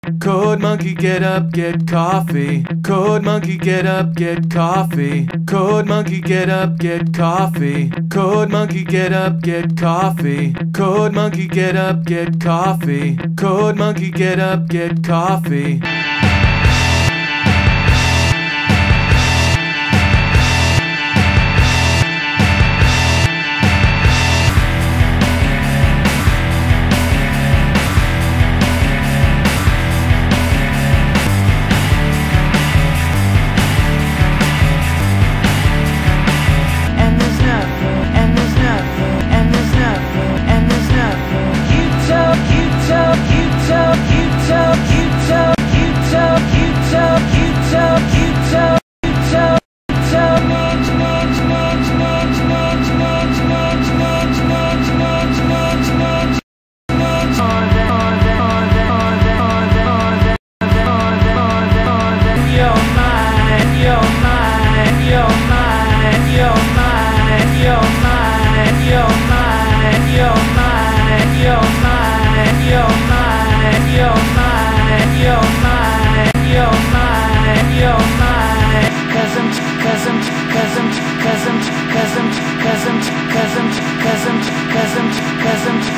Code monkey, get up, get coffee. Code monkey, get up, get coffee. Code monkey, get up, get coffee. Code monkey, get up, get coffee. Code monkey, get up, get coffee. Code monkey, get up, get coffee. Cause I'm